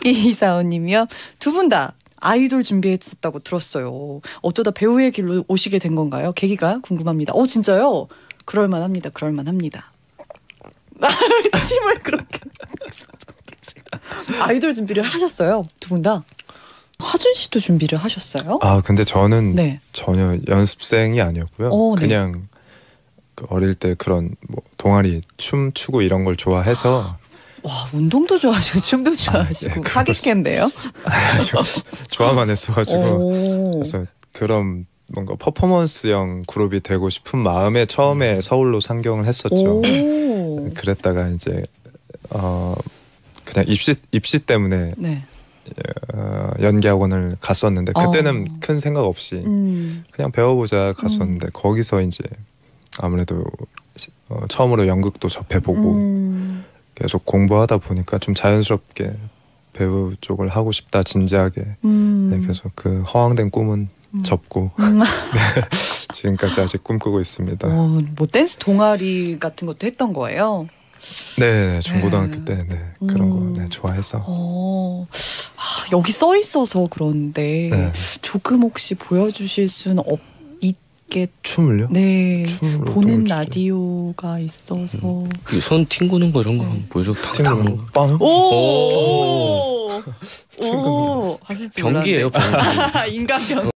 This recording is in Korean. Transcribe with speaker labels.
Speaker 1: 이사원님이요. 두 분 다 아이돌 준비했었다고 들었어요. 어쩌다 배우의 길로 오시게 된 건가요? 계기가 궁금합니다. 진짜요? 그럴만합니다. 그럴만합니다. 침을 그렇게. 아이돌 준비를 하셨어요? 두 분 다? 하준 씨도 준비를 하셨어요?
Speaker 2: 근데 저는
Speaker 1: 네.
Speaker 2: 전혀 연습생이 아니었고요.
Speaker 1: 네.
Speaker 2: 그냥 어릴 때 그런 뭐 동아리 춤 추고 이런 걸 좋아해서.
Speaker 1: 와, 운동도 좋아하시고 춤도 좋아하시고
Speaker 2: 네,
Speaker 1: 하객겠네요.
Speaker 2: 좋아만 했어가지고. 그래서 그런 뭔가 퍼포먼스형 그룹이 되고 싶은 마음에 처음에 서울로 상경을 했었죠. 그랬다가 이제 그냥 입시 때문에
Speaker 1: 네.
Speaker 2: 연기학원을 갔었는데 그때는 큰 생각 없이 그냥 배워보자 갔었는데 거기서 이제 아무래도 처음으로 연극도 접해보고 계속 공부하다 보니까 좀 자연스럽게 배우 쪽을 하고 싶다 진지하게. 네, 그래서 그 허황된 꿈은 접고 네, 지금까지 아직 꿈꾸고 있습니다.
Speaker 1: 뭐 댄스 동아리 같은 것도 했던 거예요?
Speaker 2: 네, 중고등학교 때 그런 거 좋아해서.
Speaker 1: 여기 써 있어서 그런데 조금 혹시 보여주실 수는 있겠?
Speaker 2: 춤을요?
Speaker 1: 네, 보는 라디오가 있어서.
Speaker 3: 손 튕구는 거 이런 거 한번 보여줘.
Speaker 2: 튕구는 빵.
Speaker 1: 오, 하실 줄
Speaker 3: 병기예요, 병기.
Speaker 1: 인간 병.